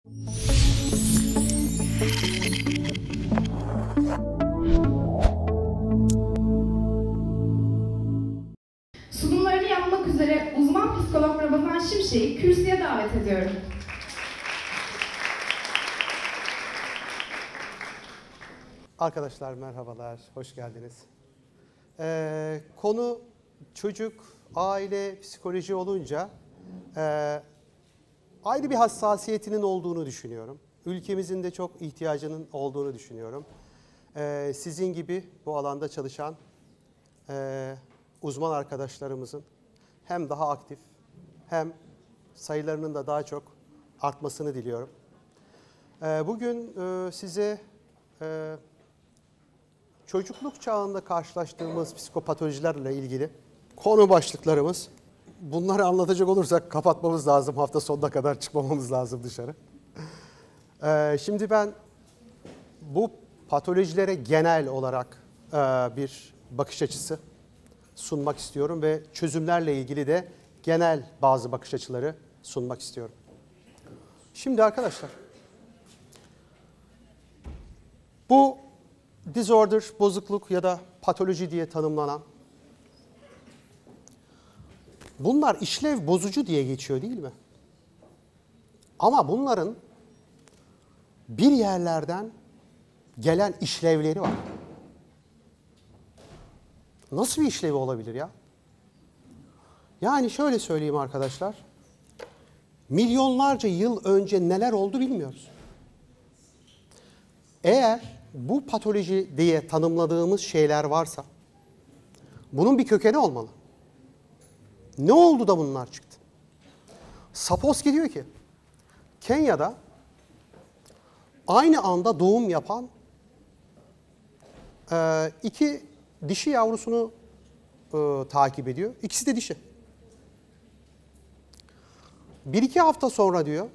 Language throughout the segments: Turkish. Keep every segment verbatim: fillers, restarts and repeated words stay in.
Sunumlarını yapmak üzere uzman psikolog Ramazan Şimşek'i kürsüye davet ediyorum. Arkadaşlar merhabalar, hoş geldiniz. Ee, konu çocuk, aile, psikoloji olunca e, ayrı bir hassasiyetinin olduğunu düşünüyorum. Ülkemizin de çok ihtiyacının olduğunu düşünüyorum. Ee, sizin gibi bu alanda çalışan e, uzman arkadaşlarımızın hem daha aktif hem sayılarının da daha çok artmasını diliyorum. Ee, bugün e, size e, çocukluk çağında karşılaştığımız psikopatolojilerle ilgili konu başlıklarımız. Bunları anlatacak olursak kapatmamız lazım. Hafta sonuna kadar çıkmamamız lazım dışarı. Ee, şimdi ben bu patolojilere genel olarak e, bir bakış açısı sunmak istiyorum ve çözümlerle ilgili de genel bazı bakış açıları sunmak istiyorum. Şimdi arkadaşlar, bu disorder, bozukluk ya da patoloji diye tanımlanan, bunlar işlev bozucu diye geçiyor değil mi? Ama bunların bir yerlerden gelen işlevleri var. Nasıl bir işlevi olabilir ya? Yani şöyle söyleyeyim arkadaşlar, milyonlarca yıl önce neler oldu bilmiyoruz. Eğer bu patoloji diye tanımladığımız şeyler varsa, bunun bir kökeni olmalı. Ne oldu da bunlar çıktı? Sapolsky diyor ki, Kenya'da aynı anda doğum yapan e, iki dişi yavrusunu e, takip ediyor. İkisi de dişi. Bir iki hafta sonra diyor,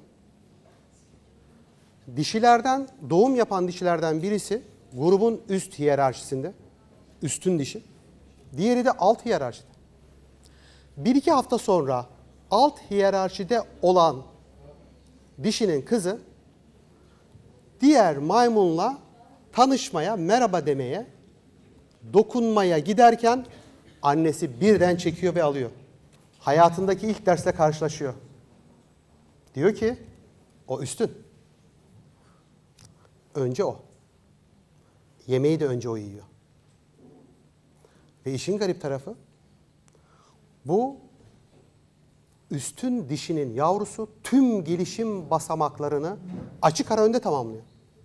dişilerden, doğum yapan dişilerden birisi grubun üst hiyerarşisinde, üstün dişi. Diğeri de alt hiyerarşide. Bir iki hafta sonra alt hiyerarşide olan dişinin kızı diğer maymunla tanışmaya, merhaba demeye, dokunmaya giderken annesi birden çekiyor ve alıyor. Hayatındaki ilk dersle karşılaşıyor. Diyor ki o üstün. Önce o. Yemeği de önce o yiyor. Ve işin garip tarafı, bu üstün dişinin yavrusu tüm gelişim basamaklarını açık ara önde tamamlıyor.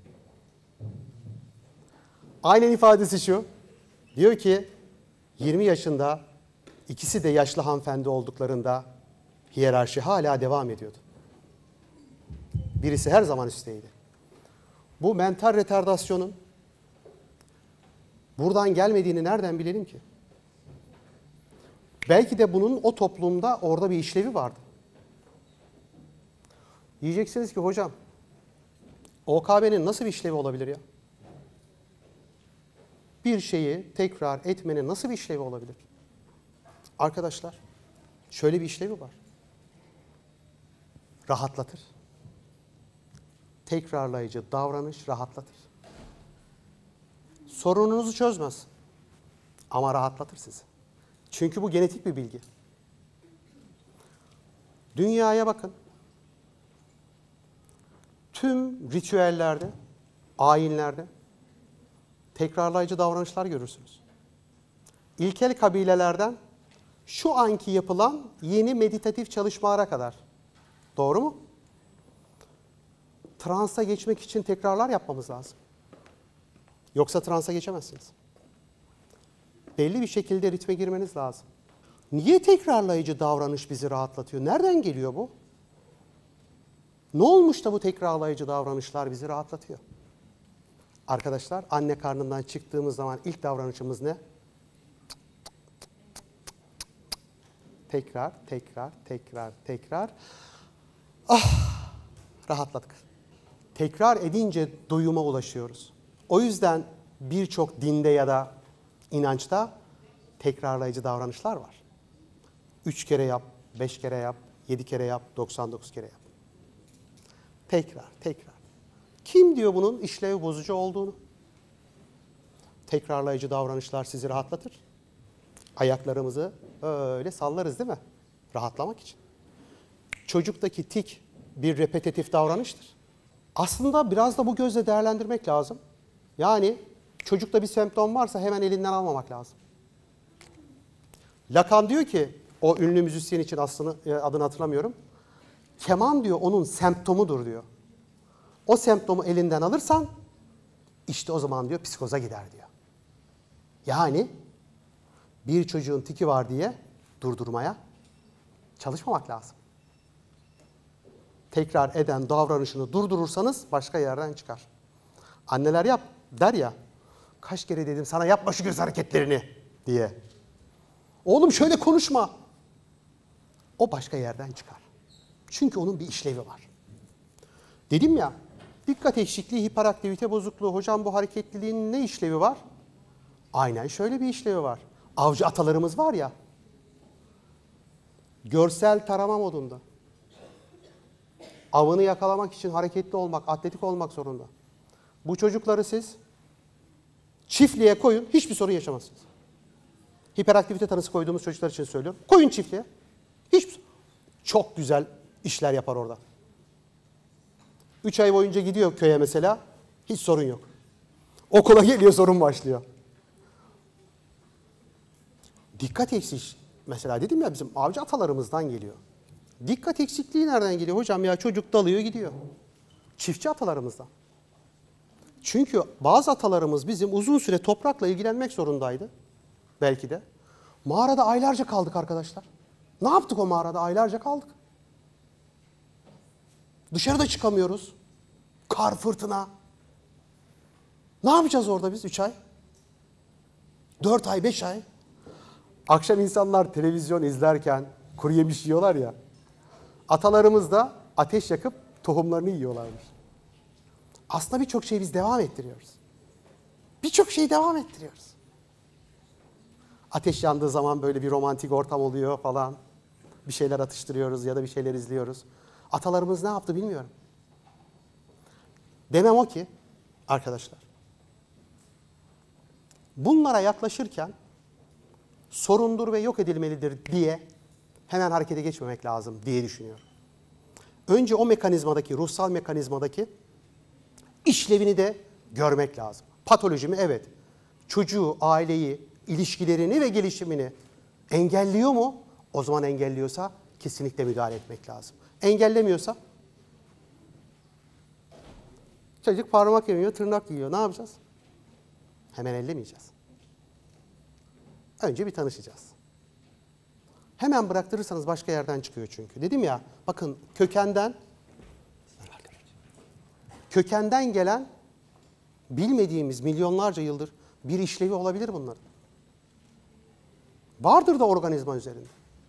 Aynen ifadesi şu, diyor ki yirmi yaşında ikisi de yaşlı hanımefendi olduklarında hiyerarşi hala devam ediyordu. Birisi her zaman üstteydi. Bu mental retardasyonun buradan gelmediğini nereden bilelim ki? Belki de bunun o toplumda orada bir işlevi vardı. Diyeceksiniz ki hocam, O K B'nin nasıl bir işlevi olabilir ya? Bir şeyi tekrar etmenin nasıl bir işlevi olabilir? Arkadaşlar, şöyle bir işlevi var. Rahatlatır. Tekrarlayıcı davranış rahatlatır. Sorununuzu çözmez. Ama rahatlatır sizi. Çünkü bu genetik bir bilgi. Dünyaya bakın. Tüm ritüellerde, ayinlerde tekrarlayıcı davranışlar görürsünüz. İlkel kabilelerden şu anki yapılan yeni meditatif çalışmalara kadar. Doğru mu? Transa geçmek için tekrarlar yapmamız lazım. Yoksa transa geçemezsiniz. Belli bir şekilde ritme girmeniz lazım. Niye tekrarlayıcı davranış bizi rahatlatıyor? Nereden geliyor bu? Ne olmuş da bu tekrarlayıcı davranışlar bizi rahatlatıyor? Arkadaşlar, anne karnından çıktığımız zaman ilk davranışımız ne? Tekrar, tekrar, tekrar, tekrar. Ah, rahatladık. Tekrar edince doyuma ulaşıyoruz. O yüzden birçok dinde ya da inançta tekrarlayıcı davranışlar var. Üç kere yap, beş kere yap, yedi kere yap, doksan dokuz kere yap. Tekrar, tekrar. Kim diyor bunun işlev bozucu olduğunu? Tekrarlayıcı davranışlar sizi rahatlatır. Ayaklarımızı öyle sallarız değil mi? Rahatlamak için. Çocuktaki tik bir repetitif davranıştır. Aslında biraz da bu gözle değerlendirmek lazım. Yani çocukta bir semptom varsa hemen elinden almamak lazım. Lacan diyor ki, o ünlü müzisyen için aslında adını hatırlamıyorum. Keman diyor onun semptomudur diyor. O semptomu elinden alırsan işte o zaman diyor psikoza gider diyor. Yani bir çocuğun tiki var diye durdurmaya çalışmamak lazım. Tekrar eden davranışını durdurursanız başka yerden çıkar. Anneler yap der ya, kaç kere dedim sana yapma şu göz hareketlerini diye. Oğlum şöyle konuşma. O başka yerden çıkar. Çünkü onun bir işlevi var. Dedim ya, dikkat eksikliği, hiperaktivite bozukluğu. Hocam bu hareketliliğin ne işlevi var? Aynen şöyle bir işlevi var. Avcı atalarımız var ya, görsel tarama modunda. Avını yakalamak için hareketli olmak, atletik olmak zorunda. Bu çocukları siz çiftliğe koyun, hiçbir sorun yaşamazsınız. Hiperaktivite tanısı koyduğumuz çocuklar için söylüyorum. Koyun çiftliğe. Hiçbir Çok güzel işler yapar orada. Üç ay boyunca gidiyor köye mesela, hiç sorun yok. Okula geliyor, sorun başlıyor. Dikkat eksikliği, mesela dedim ya bizim avcı atalarımızdan geliyor. Dikkat eksikliği nereden geliyor? Hocam ya çocuk dalıyor gidiyor. Çiftçi atalarımızdan. Çünkü bazı atalarımız bizim uzun süre toprakla ilgilenmek zorundaydı. Belki de. Mağarada aylarca kaldık arkadaşlar. Ne yaptık o mağarada? Aylarca kaldık. Dışarıda çıkamıyoruz. Kar, fırtına. Ne yapacağız orada biz üç ay? Dört ay, beş ay. Akşam insanlar televizyon izlerken kuru yemiş yiyorlar ya. Atalarımız da ateş yakıp tohumlarını yiyorlarmış. Aslında birçok şeyi biz devam ettiriyoruz. Birçok şeyi devam ettiriyoruz. Ateş yandığı zaman böyle bir romantik ortam oluyor falan. Bir şeyler atıştırıyoruz ya da bir şeyler izliyoruz. Atalarımız ne yaptı bilmiyorum. Demem o ki arkadaşlar, bunlara yaklaşırken sorundur ve yok edilmelidir diye hemen harekete geçmemek lazım diye düşünüyorum. Önce o mekanizmadaki, ruhsal mekanizmadaki işlevini de görmek lazım. Patoloji mi? Evet. Çocuğu, aileyi, ilişkilerini ve gelişimini engelliyor mu? O zaman engelliyorsa kesinlikle müdahale etmek lazım. Engellemiyorsa çocuk parmak yemiyor, tırnak yiyor. Ne yapacağız? Hemen ellemeyeceğiz. Önce bir tanışacağız. Hemen bıraktırırsanız başka yerden çıkıyor çünkü. Dedim ya, bakın kökenden kökenden gelen bilmediğimiz milyonlarca yıldır bir işlevi olabilir bunların. Vardır da organizma üzerinde.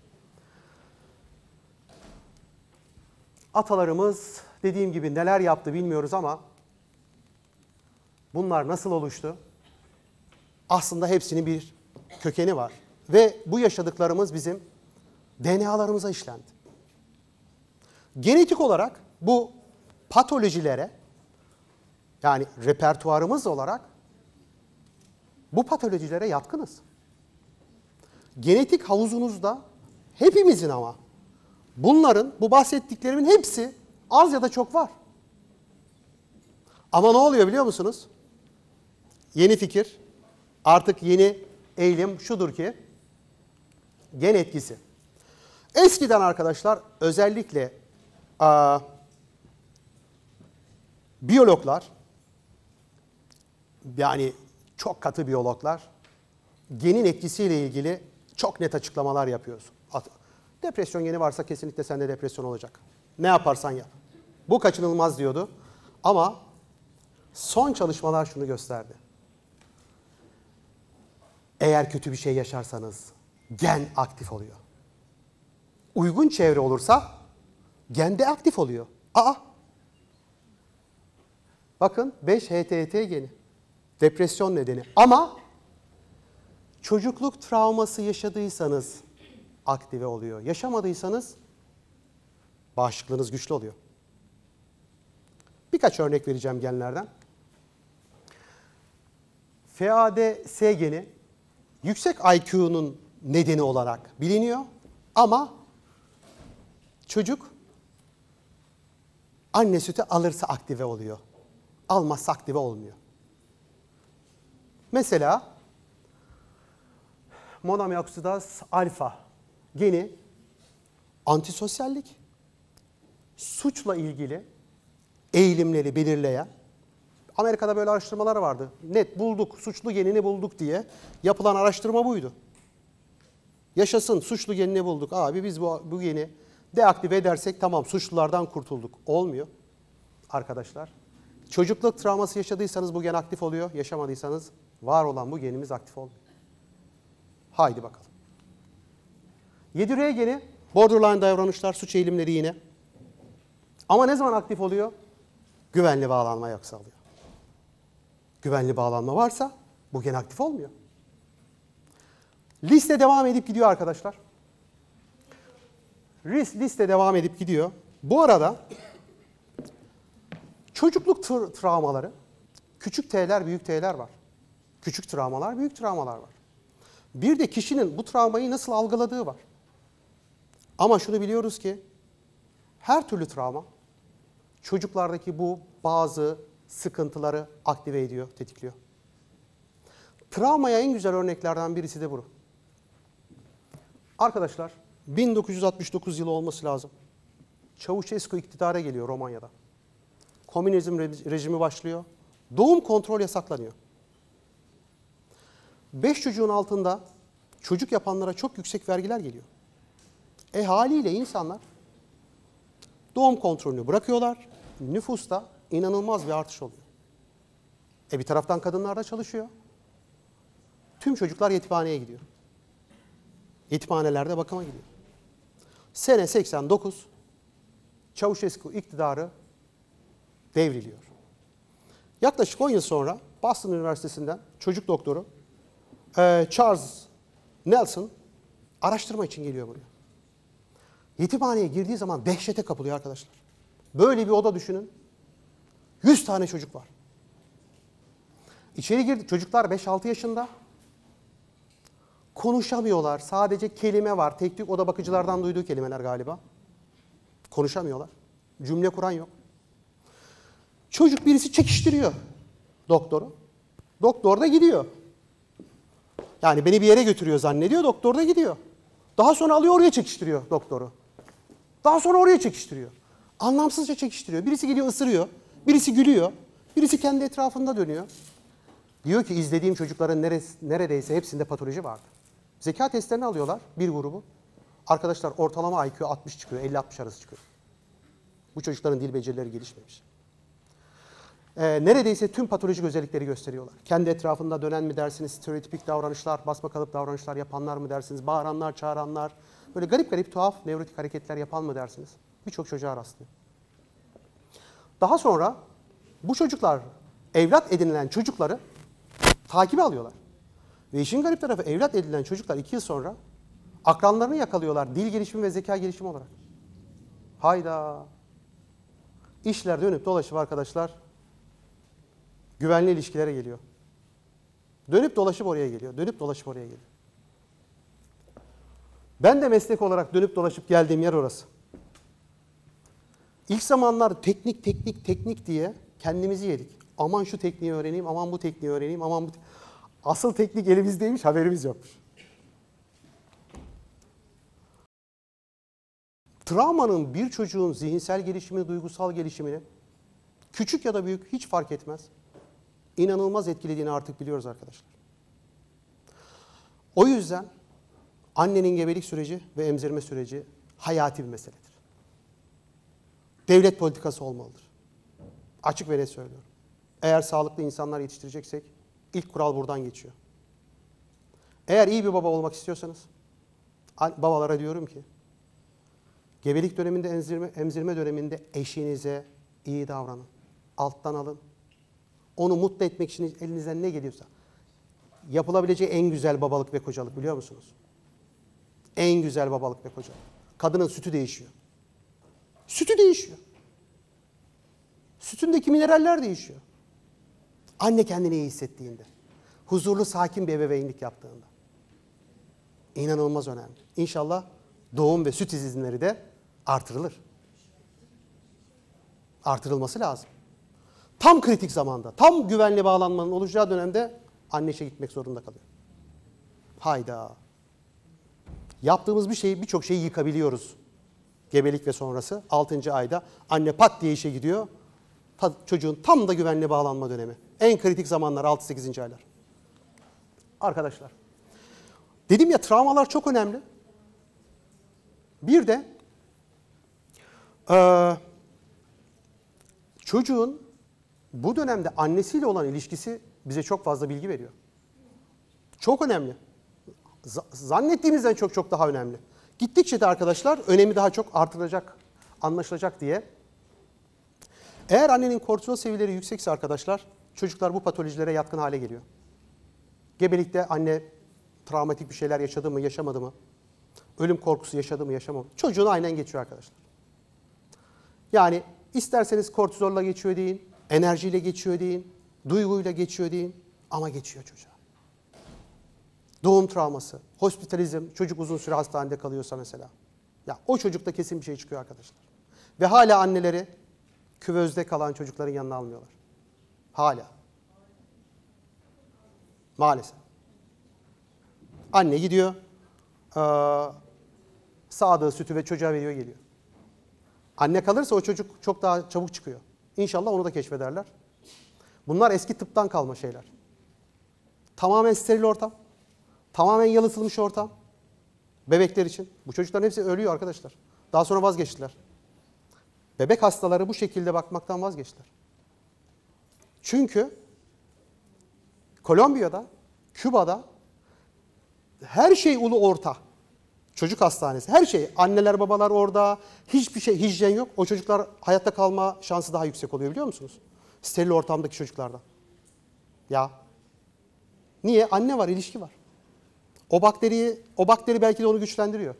Atalarımız dediğim gibi neler yaptı bilmiyoruz ama bunlar nasıl oluştu? Aslında hepsinin bir kökeni var. Ve bu yaşadıklarımız bizim D N A'larımıza işlendi. Genetik olarak bu patolojilere, yani repertuarımız olarak bu patolojilere yatkınız. Genetik havuzunuzda hepimizin ama bunların, bu bahsettiklerimin hepsi az ya da çok var. Ama ne oluyor biliyor musunuz? Yeni fikir, artık yeni eğilim şudur ki, gen etkisi. Eskiden arkadaşlar özellikle a, biyologlar, yani çok katı biyologlar, genin etkisiyle ilgili çok net açıklamalar yapıyoruz. Depresyon geni varsa kesinlikle sende depresyon olacak. Ne yaparsan yap. Bu kaçınılmaz diyordu. Ama son çalışmalar şunu gösterdi. Eğer kötü bir şey yaşarsanız gen aktif oluyor. Uygun çevre olursa gen de aktif oluyor. Aa! Bakın beş H T T geni. Depresyon nedeni. Ama çocukluk travması yaşadıysanız aktive oluyor. Yaşamadıysanız bağışıklığınız güçlü oluyor. Birkaç örnek vereceğim genlerden. F A D S geni yüksek I Q'nun nedeni olarak biliniyor ama çocuk anne sütü alırsa aktive oluyor. Almazsa aktive olmuyor. Mesela monoaminooksidaz alfa geni antisosyallik, suçla ilgili eğilimleri belirleyen, Amerika'da böyle araştırmalar vardı. Net bulduk, suçlu genini bulduk diye yapılan araştırma buydu. Yaşasın, suçlu genini bulduk. Abi biz bu, bu geni deaktive edersek tamam, suçlulardan kurtulduk. Olmuyor arkadaşlar. Çocukluk travması yaşadıysanız bu gen aktif oluyor. Yaşamadıysanız var olan bu genimiz aktif olmuyor. Haydi bakalım. yedi R geni borderline davranışlar, suç eğilimleri yine. Ama ne zaman aktif oluyor? Güvenli bağlanma yoksa oluyor. Güvenli bağlanma varsa bu gen aktif olmuyor. Liste devam edip gidiyor arkadaşlar. Liste devam edip gidiyor. Bu arada çocukluk tra- travmaları, küçük T'ler, büyük T'ler var. Küçük travmalar, büyük travmalar var. Bir de kişinin bu travmayı nasıl algıladığı var. Ama şunu biliyoruz ki her türlü travma çocuklardaki bu bazı sıkıntıları aktive ediyor, tetikliyor. Travmaya en güzel örneklerden birisi de bu. Arkadaşlar, bin dokuz yüz altmış dokuz yılı olması lazım. Çavuşescu iktidara geliyor Romanya'da. Komünizm rejimi başlıyor. Doğum kontrol yasaklanıyor. Beş çocuğun altında çocuk yapanlara çok yüksek vergiler geliyor. E haliyle insanlar doğum kontrolünü bırakıyorlar. Nüfusta inanılmaz bir artış oluyor. E bir taraftan kadınlar da çalışıyor. Tüm çocuklar yetimhaneye gidiyor. Yetimhanelerde bakıma gidiyor. Sene seksen dokuz Çavuşescu iktidarı devriliyor. Yaklaşık on yıl sonra Boston Üniversitesi'nden çocuk doktoru Charles Nelson araştırma için geliyor buraya. Yetimhaneye girdiği zaman dehşete kapılıyor arkadaşlar. Böyle bir oda düşünün. yüz tane çocuk var. İçeri girdi. Çocuklar beş altı yaşında. Konuşamıyorlar. Sadece kelime var. Tek tük oda bakıcılardan duyduğu kelimeler galiba. Konuşamıyorlar. Cümle kuran yok. Çocuk birisi çekiştiriyor doktoru. Doktor da gidiyor. Yani beni bir yere götürüyor zannediyor. Doktor da gidiyor. Daha sonra alıyor oraya çekiştiriyor doktoru. Daha sonra oraya çekiştiriyor. Anlamsızca çekiştiriyor. Birisi geliyor ısırıyor. Birisi gülüyor. Birisi kendi etrafında dönüyor. Diyor ki izlediğim çocukların neresi, neredeyse hepsinde patoloji vardı. Zeka testlerini alıyorlar bir grubu. Arkadaşlar ortalama I Q altmış çıkıyor, elli altmış arası çıkıyor. Bu çocukların dil becerileri gelişmemiş. Ee, neredeyse tüm patolojik özellikleri gösteriyorlar. Kendi etrafında dönen mi dersiniz, stereotipik davranışlar, basma kalıp davranışlar yapanlar mı dersiniz, bağıranlar, çağıranlar, böyle garip garip tuhaf nevrotik hareketler yapan mı dersiniz? Birçok çocuğa rastlıyor. Daha sonra bu çocuklar, evlat edinilen çocukları takibe alıyorlar. Ve işin garip tarafı evlat edinilen çocuklar iki yıl sonra akranlarını yakalıyorlar dil gelişimi ve zeka gelişimi olarak. Hayda! İşler dönüp dolaşıp arkadaşlar güvenli ilişkilere geliyor. Dönüp dolaşıp oraya geliyor. Dönüp dolaşıp oraya geliyor. Ben de meslek olarak dönüp dolaşıp geldiğim yer orası. İlk zamanlar teknik, teknik, teknik diye kendimizi yedik. Aman şu tekniği öğreneyim, aman bu tekniği öğreneyim, aman bu... Asıl teknik elimizdeymiş, haberimiz yokmuş. Travmanın bir çocuğun zihinsel gelişimini, duygusal gelişimini, küçük ya da büyük hiç fark etmez, İnanılmaz etkilediğini artık biliyoruz arkadaşlar. O yüzden annenin gebelik süreci ve emzirme süreci hayati bir meseledir. Devlet politikası olmalıdır. Açık ve net söylüyorum. Eğer sağlıklı insanlar yetiştireceksek ilk kural buradan geçiyor. Eğer iyi bir baba olmak istiyorsanız babalara diyorum ki gebelik döneminde, emzirme, emzirme döneminde eşinize iyi davranın. Alttan alın. Onu mutlu etmek için elinizden ne geliyorsa. Yapılabileceği en güzel babalık ve kocalık biliyor musunuz? En güzel babalık ve kocalık. Kadının sütü değişiyor. Sütü değişiyor. Sütündeki mineraller değişiyor. Anne kendini iyi hissettiğinde. Huzurlu, sakin bir ebeveynlik yaptığında. İnanılmaz önemli. İnşallah doğum ve süt izinleri de artırılır. Artırılması lazım. Tam kritik zamanda, tam güvenli bağlanmanın olacağı dönemde anne işe gitmek zorunda kalıyor. Hayda. Yaptığımız bir şeyi, birçok şeyi yıkabiliyoruz. Gebelik ve sonrası altıncı ayda anne pat diye işe gidiyor. Ta, çocuğun tam da güvenli bağlanma dönemi. En kritik zamanlar altı sekizinci aylar. Arkadaşlar, dedim ya travmalar çok önemli. Bir de e, çocuğun bu dönemde annesiyle olan ilişkisi bize çok fazla bilgi veriyor. Çok önemli. Z- zannettiğimizden çok çok daha önemli. Gittikçe de arkadaşlar önemi daha çok artıracak, anlaşılacak diye. Eğer annenin kortizol seviyeleri yüksekse arkadaşlar, çocuklar bu patolojilere yatkın hale geliyor. Gebelikte anne travmatik bir şeyler yaşadı mı, yaşamadı mı? Ölüm korkusu yaşadı mı, yaşamadı mı? Çocuğun aynen geçiyor arkadaşlar. Yani isterseniz kortizolla geçiyor deyin, enerjiyle geçiyor deyin, duyguyla geçiyor deyin ama geçiyor çocuğa. Doğum travması, hospitalizm, çocuk uzun süre hastanede kalıyorsa mesela. Ya o çocukta kesin bir şey çıkıyor arkadaşlar. Ve hala anneleri küvezde kalan çocukların yanına almıyorlar. Hala. Maalesef. Anne gidiyor, ee, sağdığı sütü ve çocuğa veriyor geliyor. Anne kalırsa o çocuk çok daha çabuk çıkıyor. İnşallah onu da keşfederler. Bunlar eski tıptan kalma şeyler. Tamamen steril ortam. Tamamen yalıtılmış ortam. Bebekler için. Bu çocukların hepsi ölüyor arkadaşlar. Daha sonra vazgeçtiler. Bebek hastaları bu şekilde bakmaktan vazgeçtiler. Çünkü Kolombiya'da, Küba'da her şey ulu orta. Çocuk hastanesi, her şey. Anneler, babalar orada. Hiçbir şey, hijyen yok. O çocuklar hayatta kalma şansı daha yüksek oluyor biliyor musunuz? Steril ortamdaki çocuklarda. Ya. Niye? Anne var, ilişki var. O bakteriyi, o bakteri belki de onu güçlendiriyor.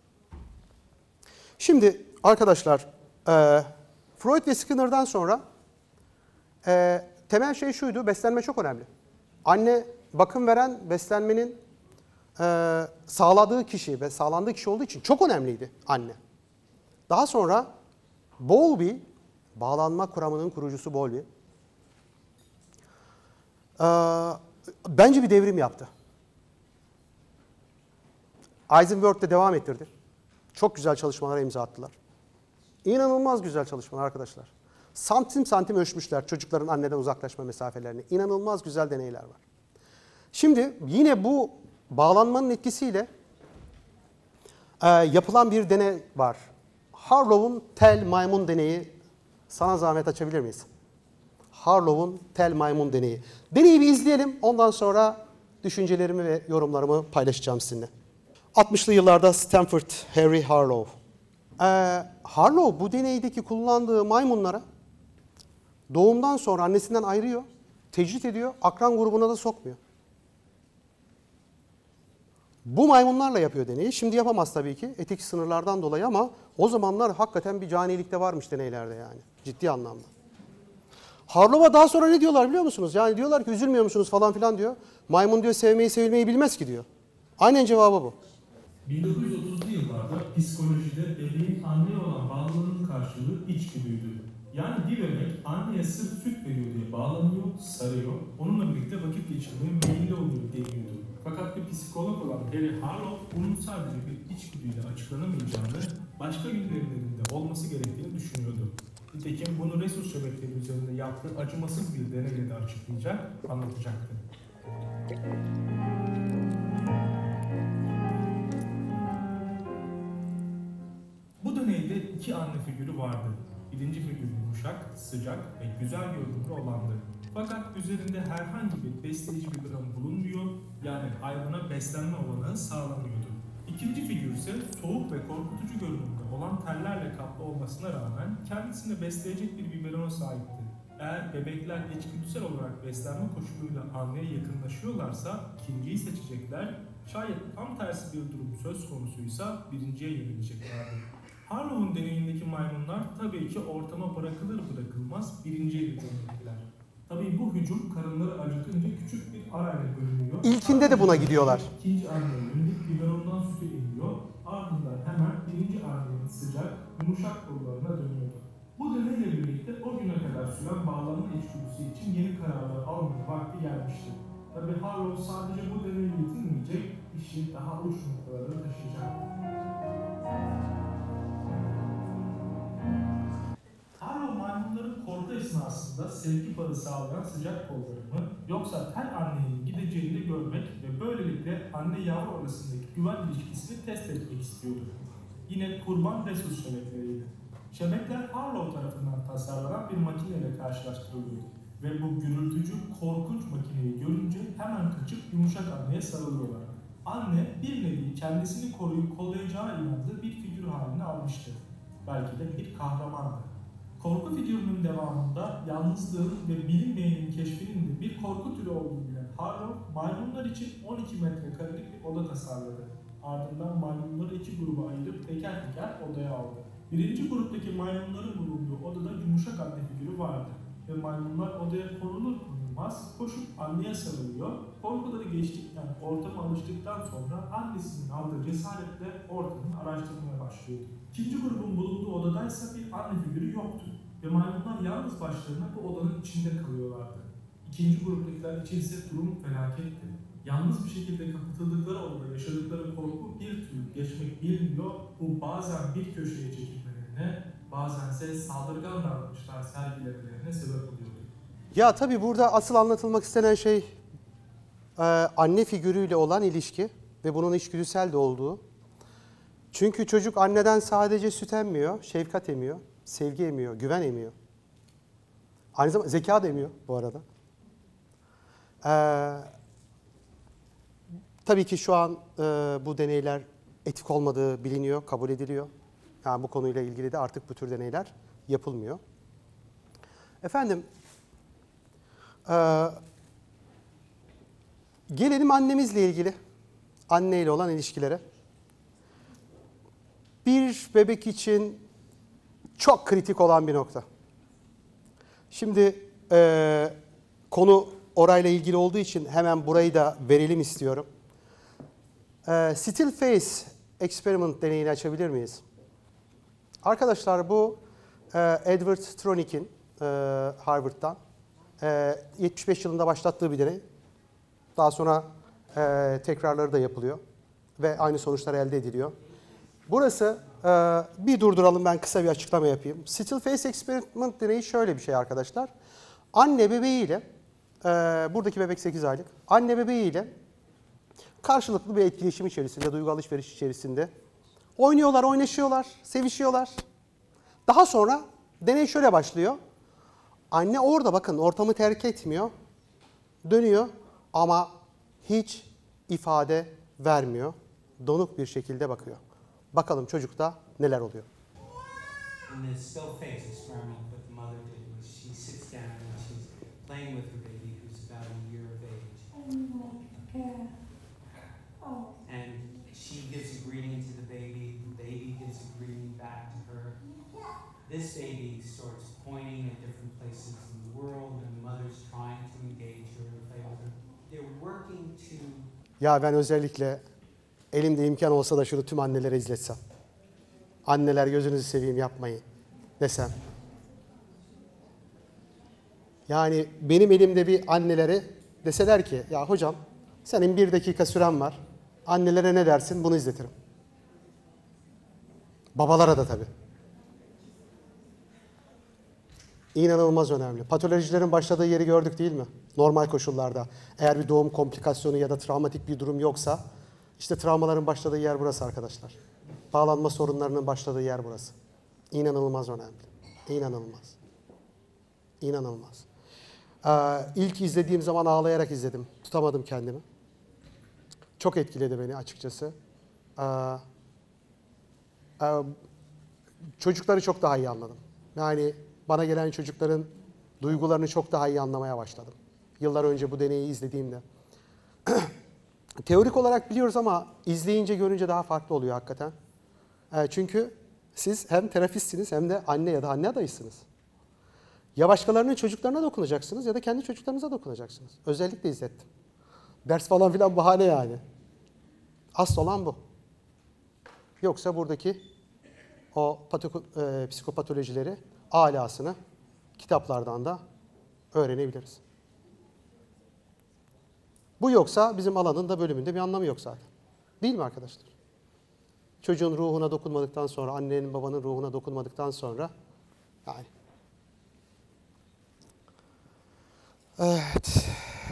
Şimdi arkadaşlar, e, Freud ve Skinner'dan sonra e, temel şey şuydu, beslenme çok önemli. Anne bakım veren beslenmenin e, sağladığı kişi ve sağlandığı kişi olduğu için çok önemliydi anne. Daha sonra Bowlby, bağlanma kuramının kurucusu Bowlby, e, bence bir devrim yaptı. Eisenworth de devam ettirdi. Çok güzel çalışmalara imza attılar. İnanılmaz güzel çalışmalar arkadaşlar. Santim santim ölçmüşler çocukların anneden uzaklaşma mesafelerini. İnanılmaz güzel deneyler var. Şimdi yine bu bağlanmanın etkisiyle e, yapılan bir deney var. Harlow'un tel maymun deneyi. Sana zahmet açabilir miyiz? Harlow'un tel maymun deneyi. Deneyi bir izleyelim. Ondan sonra düşüncelerimi ve yorumlarımı paylaşacağım sizinle. altmışlı yıllarda Stanford Harry Harlow. Ee, Harlow bu deneydeki kullandığı maymunlara doğumdan sonra annesinden ayırıyor, tecrit ediyor, akran grubuna da sokmuyor. Bu maymunlarla yapıyor deneyi. Şimdi yapamaz tabii ki etik sınırlardan dolayı ama o zamanlar hakikaten bir canilik de varmış deneylerde yani ciddi anlamda. Harlow'a daha sonra ne diyorlar biliyor musunuz? Yani diyorlar ki üzülmüyor musunuz falan filan diyor. Maymun diyor sevmeyi sevilmeyi bilmez ki diyor. Aynen cevabı bu. bin dokuz yüz otuzlu yıllarda psikolojide bebeğin anneye olan bağlılığının karşılığı içgüdüydü. Yani bir bebek anneye sırf süt veriyor diye bağlanıyor, sarıyor, onunla birlikte vakit geçirmeye meyilli oluyor deniyordu. Fakat bir psikolog olan Harry Harlow bunun sadece bir içgüdüyle açıklanamayacağını, başka yöntemlerinin de olması gerektiğini düşünüyordu. Nitekim bunu resus bebekleri üzerinde yaptığı acımasız bir deneyle de açıklayacak, anlatacaktı. Bu deneyde iki anne figürü vardı. Birinci figür yumuşak, sıcak ve güzel görünümlü olandı. Fakat üzerinde herhangi bir besleyici bir gram bulunmuyor, yani hayvana beslenme olanağı sağlamıyordu. İkinci figür ise soğuk ve korkutucu görünümde olan tellerle kaplı olmasına rağmen kendisini besleyecek bir biberona sahipti. Eğer bebekler içgüdüsel olarak beslenme koşuluyla anneye yakınlaşıyorlarsa ikinciyi seçecekler, şayet tam tersi bir durum söz konusuysa birinciye yöneleceklerdi. Harlow'un deneyindeki maymunlar tabii ki ortama bırakılır bırakılmaz birinci eli dönüldüler. Tabii bu hücum karınları acıkınca küçük bir arayla bölünüyor. İlkinde de buna gidiyorlar. İkinci anneye yönelik biberondan sütü emiyor. Ardından hemen birinci annenin sıcak, yumuşak kollarına dönüyordu. Bu deneyle birlikte o güne kadar süren bağlanma içgüdüsü için yeni kararlar almaya vakti gelmişti. Tabii Harlow sadece bu deneyle yetinmeyecek, işi daha uç noktalara taşıyacak. Harlow maymunların korku esnasında sevgi bağı sağlayan sıcak kolları mı, yoksa her annenin gideceğini görmek ve böylelikle anne yavru arasındaki güven ilişkisini test etmek istiyordu. Yine kurban Rhesus şebekleriydi. Şebekler Harlow tarafından tasarlanan bir makineyle karşılaştırılıyor ve bu gürültücü, korkunç makineyi görünce hemen kaçıp yumuşak anneye sarılıyorlar. Anne bir nevi kendisini koruyup kollayacağı inandığı bir figür haline almıştı. Belki de bir kahramandı. Korku figürünün devamında yalnızlığın ve bilinmeyenin keşfinin de bir korku türü olduğunu bilen Harlow, maymunlar için on iki metrekarelik bir oda tasarladı. Ardından maymunları iki gruba ayırıp teker teker odaya aldı. Birinci gruptaki maymunların bulunduğu odada yumuşak anne figürü vardı. Ve maymunlar odaya konulur konulmaz koşup anneye sarılıyor. Korkuları geçtikten, ortama alıştıktan sonra annesinin aldığı cesaretle ortamı araştırmaya başlıyordu. İkinci grubun bulunduğu odadaysa bir anne figürü yoktu. Ve maymunlar yalnız başlarına bu odanın içinde kalıyorlardı. İkinci gruptakiler için ise durum felaketti. Yalnız bir şekilde kapatıldıkları odada yaşadıkları korku bir türlü geçmek bilmiyor. Bu bazen bir köşeye çekilmelerine, bazense saldırgan davranışlar sergilemelerine sebep oluyordu. Ya tabii burada asıl anlatılmak istenen şey e, anne figürüyle olan ilişki ve bunun içgüdüsel de olduğu. Çünkü çocuk anneden sadece süt emmiyor, şefkat emiyor, sevgi emiyor, güven emiyor. Aynı zamanda zeka da emiyor bu arada. Ee, tabii ki şu an e, bu deneyler etik olmadığı biliniyor, kabul ediliyor. Yani bu konuyla ilgili de artık bu tür deneyler yapılmıyor. Efendim, e, gelelim annemizle ilgili, anneyle olan ilişkilere. Bir bebek için çok kritik olan bir nokta. Şimdi e, konu orayla ilgili olduğu için hemen burayı da verelim istiyorum. E, Still Face Experiment deneyini açabilir miyiz? Arkadaşlar bu e, Edward Tronick'in e, Harvard'dan e, yetmiş beş yılında başlattığı bir deney. Daha sonra e, tekrarları da yapılıyor ve aynı sonuçlar elde ediliyor. Burası, e, bir durduralım, ben kısa bir açıklama yapayım. Still Face Experiment deneyi şöyle bir şey arkadaşlar. Anne bebeğiyle, e, buradaki bebek sekiz aylık, anne bebeğiyle karşılıklı bir etkileşim içerisinde, duygu alışveriş içerisinde oynuyorlar, oynaşıyorlar, sevişiyorlar. Daha sonra deney şöyle başlıyor. Anne orada bakın ortamı terk etmiyor, dönüyor ama hiç ifade vermiyor. Donuk bir şekilde bakıyor. Bakalım çocukta neler oluyor. In the still face experiment what the mother did was she sits down and she's playing with her baby who's about a year of age. And she gives a greeting to the baby, the baby gives a greeting back to her. This baby starts pointing at different places in the world and the mother's trying to engage her and play with her. They're working to... Ya ben özellikle elimde imkan olsa da şunu tüm annelere izletsem. Anneler gözünüzü seveyim yapmayın desem. Yani benim elimde bir annelere deseler ki ya hocam senin bir dakika süren var. Annelere ne dersin? Bunu izletirim. Babalara da tabii. İnanılmaz önemli. Patolojilerin başladığı yeri gördük değil mi? Normal koşullarda. Eğer bir doğum komplikasyonu ya da travmatik bir durum yoksa işte travmaların başladığı yer burası arkadaşlar. Bağlanma sorunlarının başladığı yer burası. İnanılmaz önemli. İnanılmaz. İnanılmaz. Ee, ilk izlediğim zaman ağlayarak izledim. Tutamadım kendimi. Çok etkiledi beni açıkçası. Ee, e, çocukları çok daha iyi anladım. Yani bana gelen çocukların duygularını çok daha iyi anlamaya başladım. Yıllar önce bu deneyi izlediğimde. Teorik olarak biliyoruz ama izleyince görünce daha farklı oluyor hakikaten. E, çünkü Siz hem terapistsiniz hem de anne ya da anne adayısınız. Ya başkalarının çocuklarına dokunacaksınız ya da kendi çocuklarınıza dokunacaksınız. Özellikle izlettim. Ders falan filan bahane yani. Asıl olan bu. Yoksa buradaki o pato, e, psikopatolojileri, alasını kitaplardan da öğrenebiliriz. Bu yoksa bizim alanın da bölümünde bir anlamı yok zaten. Değil mi arkadaşlar? Çocuğun ruhuna dokunmadıktan sonra, annenin babanın ruhuna dokunmadıktan sonra yani. Evet.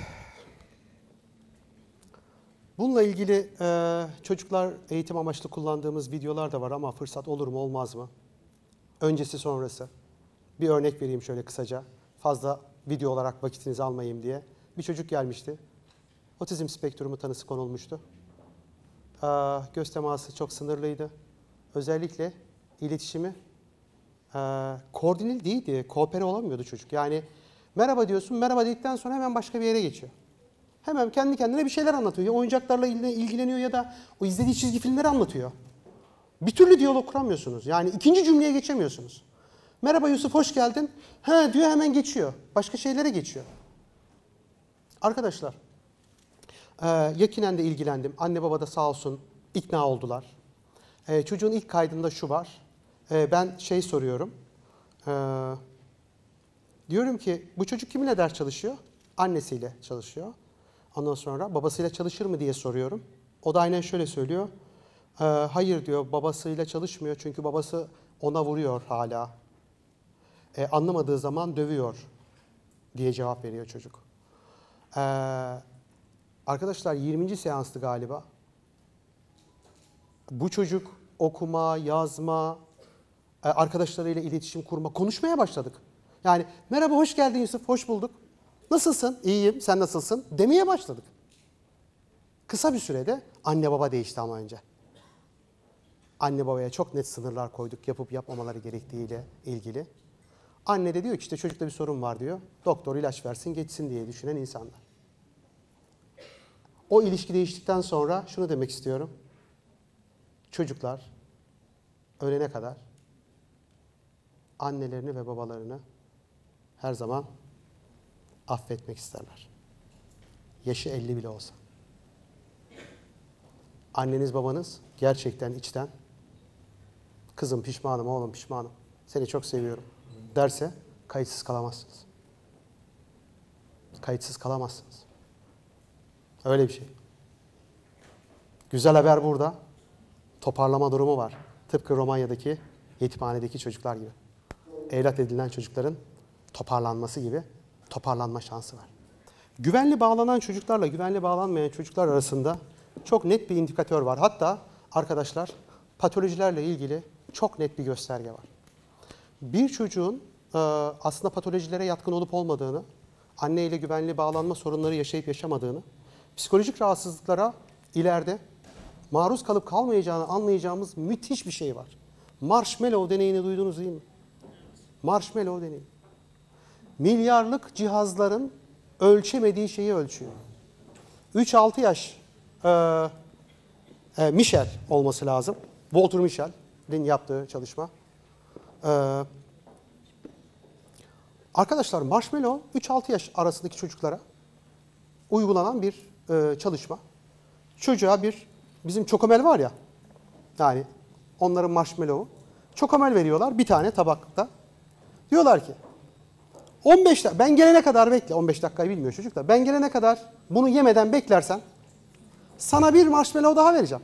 Bununla ilgili e, çocuklar eğitim amaçlı kullandığımız videolar da var ama fırsat olur mu olmaz mı? Öncesi sonrası. Bir örnek vereyim şöyle kısaca. Fazla video olarak vakitinizi almayayım diye. Bir çocuk gelmişti. Otizm spektrumu tanısı konulmuştu. E, göz teması çok sınırlıydı. Özellikle iletişimi e, koordineli değildi, koopere olamıyordu çocuk. Yani merhaba diyorsun, merhaba dedikten sonra hemen başka bir yere geçiyor. Hemen kendi kendine bir şeyler anlatıyor. Ya oyuncaklarla ilgileniyor ya da o izlediği çizgi filmleri anlatıyor. Bir türlü diyalog kuramıyorsunuz. Yani ikinci cümleye geçemiyorsunuz. Merhaba Yusuf, hoş geldin. He diyor, hemen geçiyor. Başka şeylere geçiyor. Arkadaşlar, e, yakinen de ilgilendim. Anne baba da sağ olsun ikna oldular. E, çocuğun ilk kaydında şu var. E, ben şey soruyorum. E, diyorum ki bu çocuk kiminle ders çalışıyor? Annesiyle çalışıyor. Ondan sonra babasıyla çalışır mı diye soruyorum. O da aynen şöyle söylüyor. E, hayır diyor, babasıyla çalışmıyor çünkü babası ona vuruyor hala. E, anlamadığı zaman dövüyor diye cevap veriyor çocuk. E, arkadaşlar yirminci seanstı galiba. Bu çocuk okuma, yazma, e, arkadaşlarıyla iletişim kurma, konuşmaya başladık. Yani merhaba, hoş geldin Yusuf, hoş bulduk. Nasılsın? İyiyim, sen nasılsın? Demeye başladık. Kısa bir sürede anne baba değişti ama önce. Anne babaya çok net sınırlar koyduk, yapıp yapmamaları gerektiğiyle ilgili. Anne de diyor ki işte çocukta bir sorun var diyor. Doktor ilaç versin geçsin diye düşünen insanlar. O ilişki değiştikten sonra şunu demek istiyorum. Çocuklar ölene kadar annelerini ve babalarını her zaman affetmek isterler. Yaşı elli bile olsa. Anneniz babanız gerçekten içten kızım pişmanım, oğlum pişmanım, seni çok seviyorum derse kayıtsız kalamazsınız. Kayıtsız kalamazsınız. Öyle bir şey. Güzel haber burada. Toparlama durumu var. Tıpkı Romanya'daki yetimhanedeki çocuklar gibi. Evlat edilen çocukların toparlanması gibi toparlanma şansı var. Güvenli bağlanan çocuklarla güvenli bağlanmayan çocuklar arasında çok net bir indikatör var. Hatta arkadaşlar patolojilerle ilgili çok net bir gösterge var. Bir çocuğun e, aslında patolojilere yatkın olup olmadığını, anne ile güvenli bağlanma sorunları yaşayıp yaşamadığını, psikolojik rahatsızlıklara ileride maruz kalıp kalmayacağını anlayacağımız müthiş bir şey var. Marshmallow deneyini duydunuz değil mi? Marshmallow deneyi. Milyarlık cihazların ölçemediği şeyi ölçüyor. üç altı yaş e, e, Michel olması lazım. Walter Michel'in yaptığı çalışma. E, arkadaşlar Marshmallow üç altı yaş arasındaki çocuklara uygulanan bir e, çalışma. Çocuğa bir bizim çokomel var ya, yani onların marshmallow'u. Çokomel veriyorlar bir tane tabakta. Diyorlar ki on beş dakika, ben gelene kadar bekle. on beş dakikayı bilmiyor çocuk da. Ben gelene kadar bunu yemeden beklersen sana bir marshmallow daha vereceğim.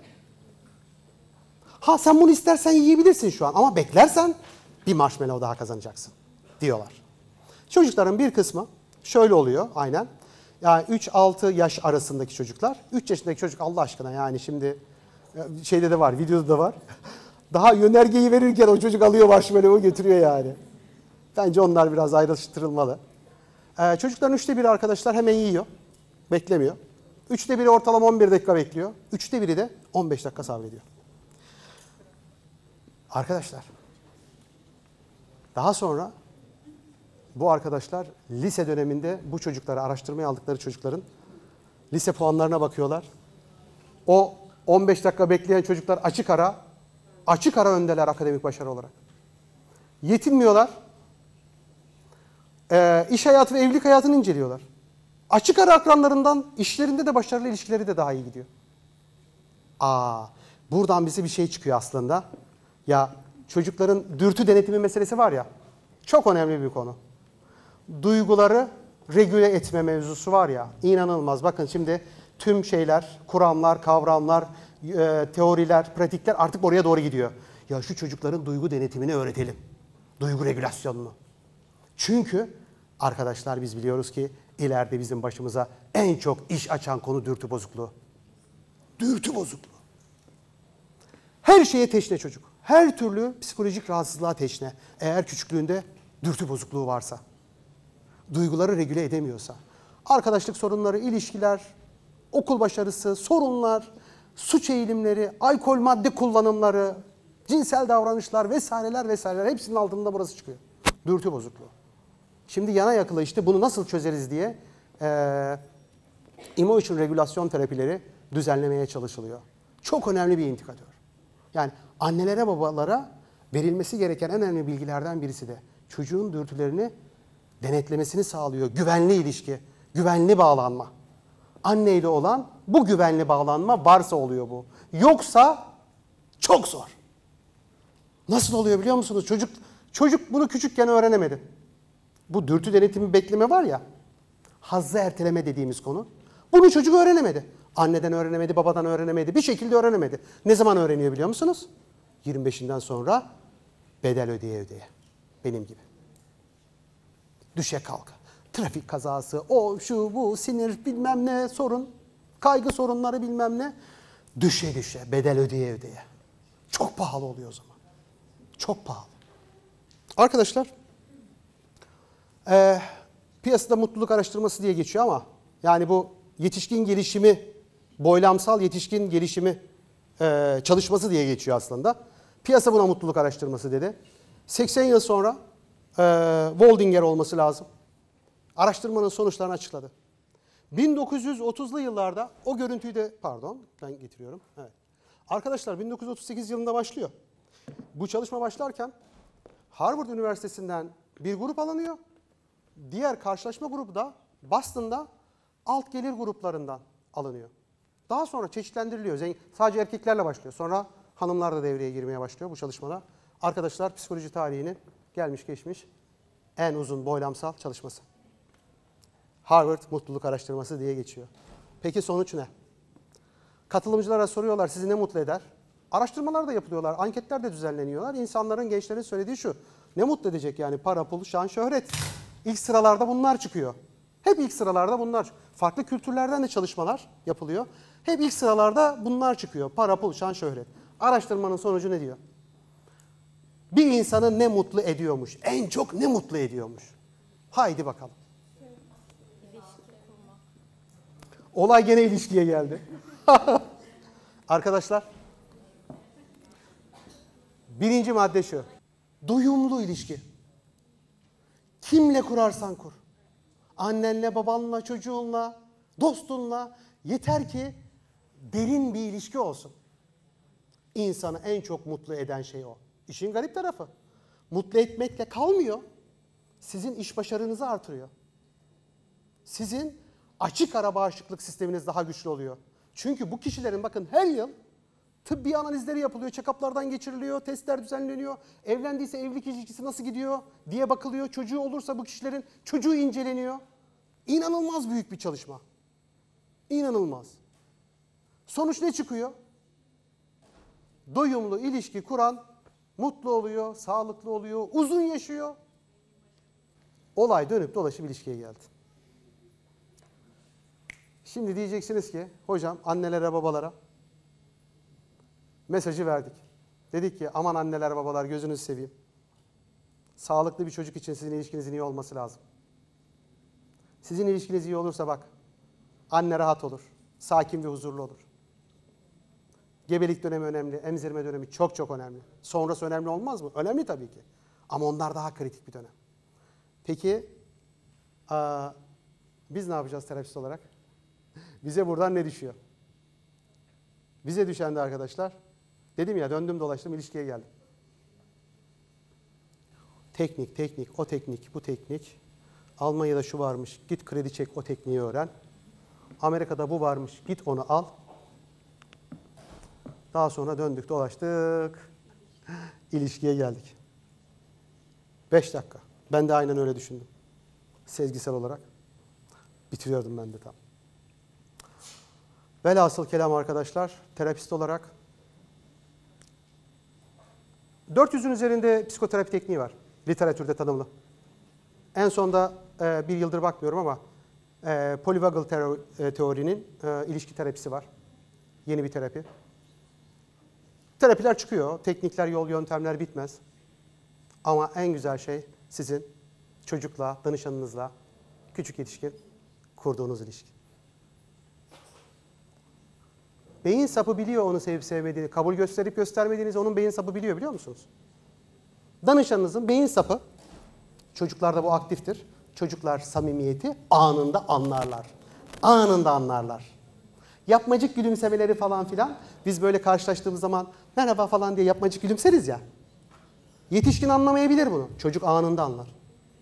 Ha sen bunu istersen yiyebilirsin şu an ama beklersen bir marshmallow daha kazanacaksın diyorlar. Çocukların bir kısmı şöyle oluyor aynen. Yani üç altı yaş arasındaki çocuklar. üç yaşındaki çocuk Allah aşkına yani şimdi şeyde de var, videoda da var. Daha yönergeyi verirken o çocuk alıyor marshmallow'u götürüyor yani. Bence onlar biraz ayrıştırılmalı. Ee, çocukların üçte biri arkadaşlar hemen yiyor. Beklemiyor. Üçte biri ortalama on bir dakika bekliyor. Üçte biri de on beş dakika sabrediyor. Arkadaşlar, daha sonra bu arkadaşlar lise döneminde bu çocukları, araştırmaya aldıkları çocukların lise puanlarına bakıyorlar. O on beş dakika bekleyen çocuklar açık ara Açık ara öndeler akademik başarı olarak. Yetinmiyorlar. Ee, iş hayatı ve evlilik hayatını inceliyorlar. Açık ara akranlarından işlerinde de başarılı, ilişkileri de daha iyi gidiyor. Aa, buradan bize bir şey çıkıyor aslında. Ya çocukların dürtü denetimi meselesi var ya, çok önemli bir konu. Duyguları regüle etme mevzusu var ya, inanılmaz. Bakın şimdi tüm şeyler, kuramlar, kavramlar, e, teoriler, pratikler artık oraya doğru gidiyor. Ya şu çocukların duygu denetimini öğretelim. Duygu regülasyonunu. Çünkü arkadaşlar biz biliyoruz ki ileride bizim başımıza en çok iş açan konu dürtü bozukluğu. Dürtü bozukluğu. Her şeye teşne çocuk. Her türlü psikolojik rahatsızlığa teşne. Eğer küçüklüğünde dürtü bozukluğu varsa. Duyguları regüle edemiyorsa. Arkadaşlık sorunları, ilişkiler, okul başarısı, sorunlar, suç eğilimleri, alkol madde kullanımları, cinsel davranışlar vesaireler vesaireler hepsinin altında burası çıkıyor. Dürtü bozukluğu. Şimdi yana yakıla işte bunu nasıl çözeriz diye e, emotion regülasyon terapileri düzenlemeye çalışılıyor. Çok önemli bir indikatör. Yani annelere babalara verilmesi gereken en önemli bilgilerden birisi de çocuğun dürtülerini denetlemesini sağlıyor. Güvenli ilişki, güvenli bağlanma. Anneyle olan bu güvenli bağlanma varsa oluyor bu. Yoksa çok zor. Nasıl oluyor biliyor musunuz? Çocuk çocuk bunu küçükken öğrenemedi. Bu dürtü denetimi bekleme var ya, hazzı erteleme dediğimiz konu. Bunu çocuk öğrenemedi. Anneden öğrenemedi, babadan öğrenemedi. Bir şekilde öğrenemedi. Ne zaman öğreniyor biliyor musunuz? yirmi beşinden sonra bedel ödeye ödeye. Benim gibi. Düşe kalka. Trafik kazası, o, şu, bu, sinir, bilmem ne sorun. Kaygı sorunları bilmem ne. Düşe düşe, bedel ödeye ödeye. Çok pahalı oluyor o zaman. Çok pahalı. Arkadaşlar, e, piyasada mutluluk araştırması diye geçiyor ama yani bu yetişkin gelişimi, boylamsal yetişkin gelişimi e, çalışması diye geçiyor aslında. Piyasa buna mutluluk araştırması dedi. seksen yıl sonra e, Waldinger olması lazım. Araştırmanın sonuçlarını açıkladı. bin dokuz yüz otuzlu yıllarda o görüntüyü de pardon ben getiriyorum. Evet. Arkadaşlar bin dokuz yüz otuz sekiz yılında başlıyor. Bu çalışma başlarken Harvard Üniversitesi'nden bir grup alınıyor. Diğer karşılaşma grubu da Boston'da alt gelir gruplarından alınıyor. Daha sonra çeşitlendiriliyor. Zengin, sadece erkeklerle başlıyor. Sonra hanımlar da devreye girmeye başlıyor bu çalışmada. Arkadaşlar psikoloji tarihinin gelmiş geçmiş en uzun boylamsal çalışması. Harvard Mutluluk Araştırması diye geçiyor. Peki sonuç ne? Katılımcılara soruyorlar sizi ne mutlu eder? Araştırmalar da yapılıyorlar, anketler de düzenleniyorlar. İnsanların, gençlerin söylediği şu. Ne mutlu edecek yani? Para, pul, şan, şöhret. İlk sıralarda bunlar çıkıyor. Hep ilk sıralarda bunlar. Farklı kültürlerden de çalışmalar yapılıyor. Hep ilk sıralarda bunlar çıkıyor. Para, pul, şan, şöhret. Araştırmanın sonucu ne diyor? Bir insanı ne mutlu ediyormuş? En çok ne mutlu ediyormuş? Haydi bakalım. Olay gene ilişkiye geldi. Arkadaşlar, birinci madde şu. Duyumlu ilişki. Kimle kurarsan kur. Annenle, babanla, çocuğunla, dostunla. Yeter ki derin bir ilişki olsun. İnsanı en çok mutlu eden şey o. İşin garip tarafı. Mutlu etmekle kalmıyor. Sizin iş başarınızı artırıyor. Sizin açık ara bağışıklık sisteminiz daha güçlü oluyor. Çünkü bu kişilerin bakın her yıl tıbbi analizleri yapılıyor, check-up'lardan geçiriliyor, testler düzenleniyor. Evlendiyse evlilik ilişkisi nasıl gidiyor diye bakılıyor. Çocuğu olursa bu kişilerin çocuğu inceleniyor. İnanılmaz büyük bir çalışma. İnanılmaz. Sonuç ne çıkıyor? Doyumlu ilişki kuran mutlu oluyor, sağlıklı oluyor, uzun yaşıyor. Olay dönüp dolaşıp ilişkiye geldi. Şimdi diyeceksiniz ki hocam annelere babalara mesajı verdik. Dedik ki aman anneler babalar gözünüzü seveyim. Sağlıklı bir çocuk için sizin ilişkinizin iyi olması lazım. Sizin ilişkiniz iyi olursa bak anne rahat olur. Sakin ve huzurlu olur. Gebelik dönemi önemli. Emzirme dönemi çok çok önemli. Sonrası önemli olmaz mı? Önemli tabii ki. Ama onlar daha kritik bir dönem. Peki aa, biz ne yapacağız terapist olarak? Bize buradan ne düşüyor? Bize düşen de arkadaşlar Dedim ya, döndüm dolaştım, ilişkiye geldim. Teknik, teknik, o teknik, bu teknik. Almanya'da şu varmış, git kredi çek, o tekniği öğren. Amerika'da bu varmış, git onu al. Daha sonra döndük dolaştık, ilişkiye geldik. Beş dakika. Ben de aynen öyle düşündüm. Sezgisel olarak. Bitiriyordum ben de tam. Velhasıl kelam arkadaşlar, terapist olarak dört yüzün üzerinde psikoterapi tekniği var. Literatürde tanımlı. En sonda e, bir yıldır bakmıyorum ama e, polyvagal tero- e, teorinin e, ilişki terapisi var. Yeni bir terapi. Terapiler çıkıyor. Teknikler, yol, yöntemler bitmez. Ama en güzel şey sizin çocukla, danışanınızla, küçük yetişkin kurduğunuz ilişki. Beyin sapı biliyor onu sevip sevmediğini, kabul gösterip göstermediğinizi onun beyin sapı biliyor, biliyor musunuz? Danışanınızın beyin sapı, çocuklarda bu aktiftir. Çocuklar samimiyeti anında anlarlar. Anında anlarlar. Yapmacık gülümsemeleri falan filan, biz böyle karşılaştığımız zaman merhaba falan diye yapmacık gülümseriz ya. Yetişkin anlamayabilir bunu. Çocuk anında anlar.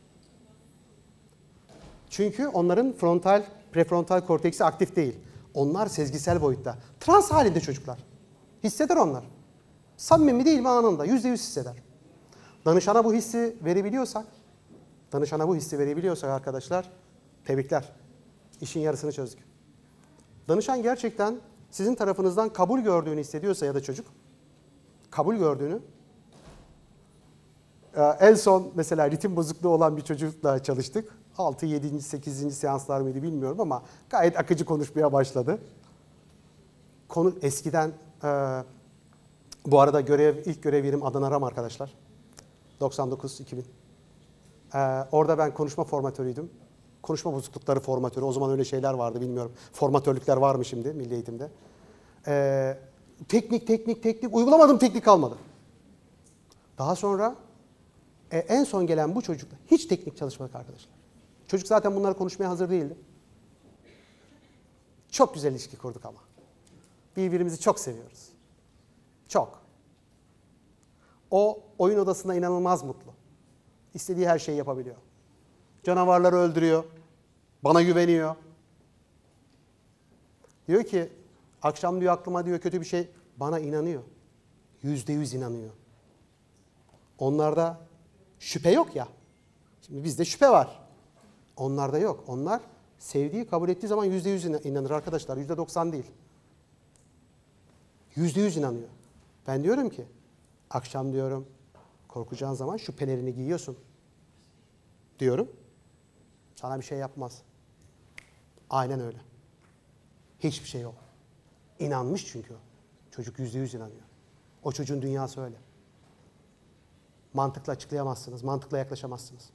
Çünkü onların frontal, prefrontal korteksi aktif değil. Onlar sezgisel boyutta. Trans halinde çocuklar. Hisseder onlar. Samimi değil mi anında? Yüzde yüz hisseder. Danışana bu hissi verebiliyorsak, danışana bu hissi verebiliyorsak arkadaşlar, tebrikler. İşin yarısını çözdük. Danışan gerçekten sizin tarafınızdan kabul gördüğünü hissediyorsa ya da çocuk, kabul gördüğünü, en son mesela ritim bozukluğu olan bir çocukla çalıştık. altı, yedinci, sekizinci seanslar mıydı bilmiyorum ama gayet akıcı konuşmaya başladı. Konu eskiden, e, bu arada görev ilk görev yerim Adana Ram arkadaşlar. doksan dokuz iki bin. E, orada ben konuşma formatörüydüm. Konuşma bozuklukları formatörü. O zaman öyle şeyler vardı bilmiyorum. Formatörlükler var mı şimdi milli eğitimde? E, teknik, teknik, teknik. Uygulamadım, teknik kalmadı. Daha sonra e, en son gelen bu çocukla hiç teknik çalışmadık arkadaşlar. Çocuk zaten bunları konuşmaya hazır değildi. Çok güzel ilişki kurduk ama. Birbirimizi çok seviyoruz. Çok. O oyun odasında inanılmaz mutlu. İstediği her şeyi yapabiliyor. Canavarları öldürüyor. Bana güveniyor. Diyor ki, akşam diyor aklıma diyor kötü bir şey. Bana inanıyor. Yüzde yüz inanıyor. Onlarda şüphe yok ya. Şimdi bizde şüphe var. Onlarda yok. Onlar sevdiği, kabul ettiği zaman yüzde yüz inanır arkadaşlar. Yüzde doksan değil. Yüzde yüz inanıyor. Ben diyorum ki, akşam diyorum, korkacağın zaman şüphelerini giyiyorsun. Diyorum. Sana bir şey yapmaz. Aynen öyle. Hiçbir şey yok. İnanmış çünkü o. Çocuk yüzde yüz inanıyor. O çocuğun dünyası öyle. Mantıkla açıklayamazsınız. Mantıkla yaklaşamazsınız.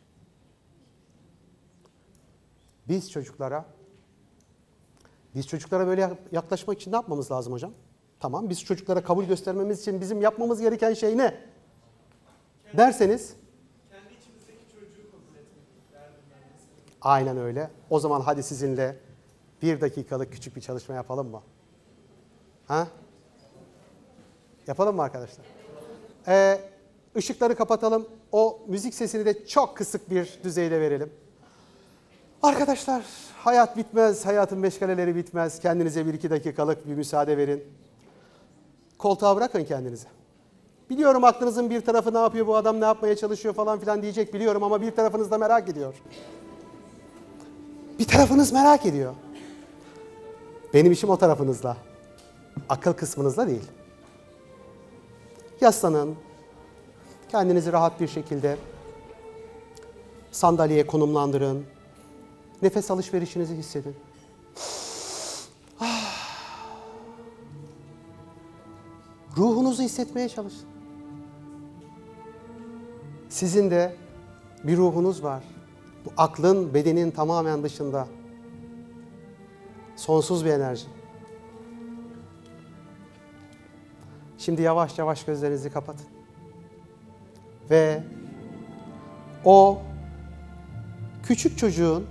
Biz çocuklara biz çocuklara böyle yaklaşmak için ne yapmamız lazım hocam? Tamam, biz çocuklara kabul göstermemiz için bizim yapmamız gereken şey ne? Derseniz Kendi içimizdeki çocuğu kabul etmek derdim ben mesela. aynen öyle. O zaman hadi sizinle bir dakikalık küçük bir çalışma yapalım mı? Ha? Yapalım mı arkadaşlar? Ee, ışıkları kapatalım. O müzik sesini de çok kısık bir düzeyde verelim. Arkadaşlar, hayat bitmez, hayatın meşgaleleri bitmez. Kendinize bir iki dakikalık bir müsaade verin. Koltuğa bırakın kendinizi. Biliyorum aklınızın bir tarafı ne yapıyor, bu adam ne yapmaya çalışıyor falan filan diyecek biliyorum ama bir tarafınız da merak ediyor. Bir tarafınız merak ediyor. Benim işim o tarafınızla. Akıl kısmınızla değil. Yaslanın. Kendinizi rahat bir şekilde sandalyeye konumlandırın. Nefes alışverişinizi hissedin. Ruhunuzu hissetmeye çalışın. Sizin de bir ruhunuz var. Bu aklın, bedenin tamamen dışında. Sonsuz bir enerji. Şimdi yavaş yavaş gözlerinizi kapatın. Ve o küçük çocuğun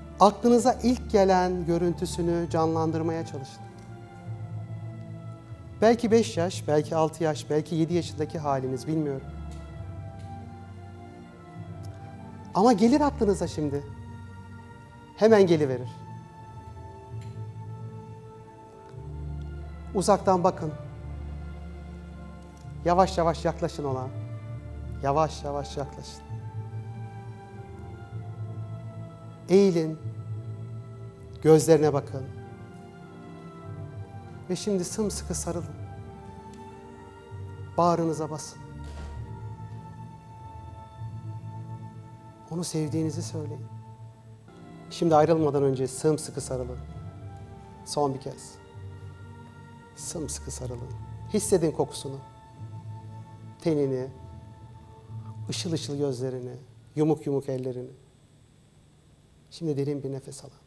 aklınıza ilk gelen görüntüsünü canlandırmaya çalışın. Belki beş yaş, belki altı yaş, belki yedi yaşındaki haliniz, bilmiyorum. Ama gelir aklınıza şimdi. Hemen geliverir. Uzaktan bakın. Yavaş yavaş yaklaşın ona. Yavaş yavaş yaklaşın. Eğilin. Gözlerine bakın. Ve şimdi sımsıkı sarılın. Bağrınıza basın. Onu sevdiğinizi söyleyin. Şimdi ayrılmadan önce sımsıkı sarılın. Son bir kez. Sımsıkı sarılın. Hissedin kokusunu. Tenini, ışıl ışıl gözlerini, yumuk yumuk ellerini. Şimdi derin bir nefes alın.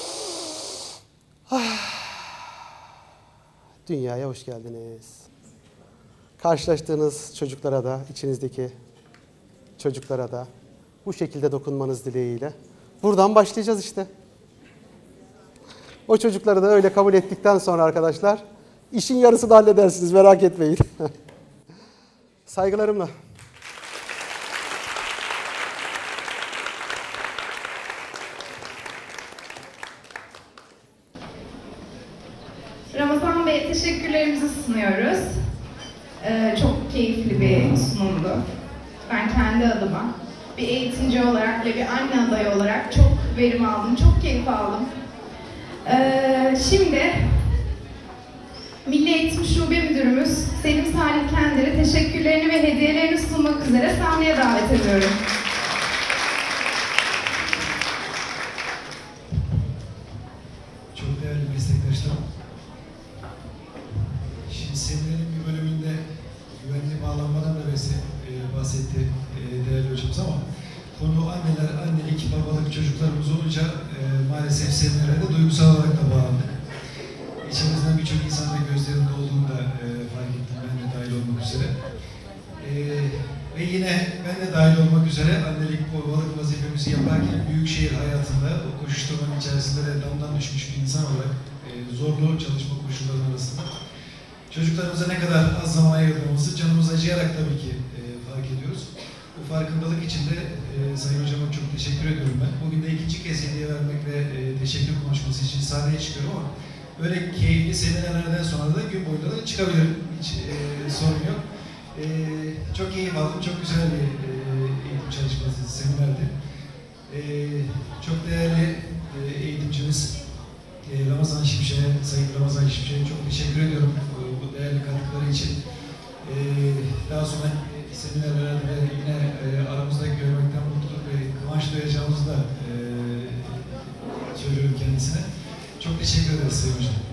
Dünyaya hoş geldiniz. Karşılaştığınız çocuklara da, içinizdeki çocuklara da bu şekilde dokunmanız dileğiyle. Buradan başlayacağız işte. O çocukları da öyle kabul ettikten sonra arkadaşlar, işin yarısını halledersiniz, merak etmeyin. Saygılarımla. Ramazan Bey'e teşekkürlerimizi sunuyoruz. Ee, çok keyifli bir sunumdu. Ben kendi adıma bir eğitimci olarak ve bir anne adayı olarak çok verim aldım, çok keyif aldım. Ee, şimdi Milli Eğitim Şube Müdürümüz Selim Salim Kendir'e teşekkürlerini ve hediyelerini sunmak üzere sahneye davet ediyorum. Çok değerli meslektaşlarım. Şimdi seminerin bir bölümünde güvenli bağlanmadan da bahsetti değerli hocamız ama konu anneler, annelik, babalık, çocuklarımız olunca e, maalesef seminere de duygusal olarak da bağlandık. İçimizden birçok insan da gözlerinde olduğunu da e, fark ettim, ben de dahil olmak üzere. E, ve yine ben de dahil olmak üzere annelik, babalık vazifemizi yaparken büyük şehir hayatında o koşuşturmanın içerisinde de damdan düşmüş bir insan olarak e, zorlu çalışma koşullarının arasında çocuklarımıza ne kadar az zaman ayırdığımızı canımız acıyarak tabii ki e, fark ediyoruz. Bu farkındalık için de e, Sayın Hocama çok teşekkür ediyorum ben. Bugün de ikinci kez hediye vermek ve e, teşekkür konuşması için sahneye çıkıyorum ama böyle keyifli seminerlerden sonra da gün boyunca da çıkabilirim. Hiç e, sorun yok. E, çok keyif aldım. Çok güzel bir e, eğitim çalışması, seminerdi. E, çok değerli e, eğitimcimiz e, Ramazan Şimşek'e, Sayın Ramazan Şimşek'e çok teşekkür ediyorum e, bu değerli katkıları için. E, daha sonra seminerlerde de yine e, aramızda görmekten mutluluk ve kıvanç duyacağımızı da e, söylüyorum kendisine. Çok teşekkür ederiz Sayın Hocam.